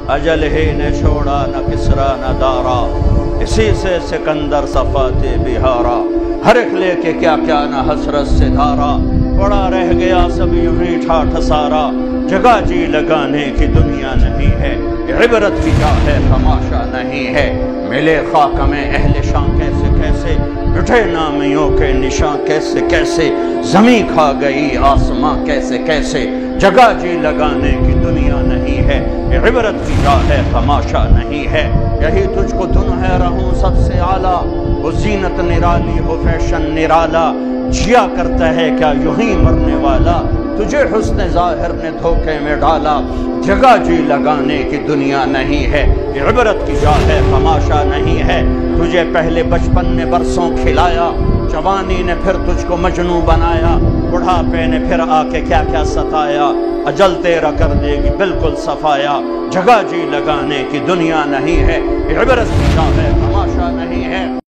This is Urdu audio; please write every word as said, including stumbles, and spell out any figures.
اجل ہی نے چھوڑا نہ کسرا نہ دارا، اسی سے سکندر صفات بہارا، ہر ایک لے کے کیا کیا نہ حسرت سے دھارا، پڑا رہ گیا سب یوں ہی ٹھاٹھ سارا، جگہ جی لگانے کی دنیا نہیں ہے، عبرت کی جا ہے تماشا نہیں ہے، ملے خاک میں اہل شان کیسے کیسے، مٹھے نامیوں کے نشان کیسے کیسے، زمین کھا گئی آسماں کیسے کیسے، جگہ جی لگانے کی دنیا نہیں ہے، عبرت کی جا ہے تماشا نہیں ہے، یہی تجھ کو دن ہے رہوں سب سے اعلیٰ، وہ زینت نرالی ہو فیشن نرالا، جیا کرتا ہے کیا یوں ہی مرنے والا، تجھے حسن ظاہر نے دھوکے میں ڈالا، جگہ جی لگانے کی دنیا نہیں ہے، عبرت کی جا ہے تماشا نہیں ہے، تجھے پہلے بچپن نے برسوں کھلایا، جوانی نے پھر تجھ کو مجنوں بنایا، بڑھاپے نے پھر آ کے کیا کیا ستایا، اجل تیرا کر دے گی بالکل صفایا، جگہ جی لگانے کی دنیا نہیں ہے، عبرت کی جا ہے تماشا نہیں ہے۔